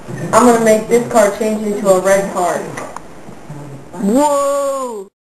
I'm gonna make this card change into a red card. Whoa!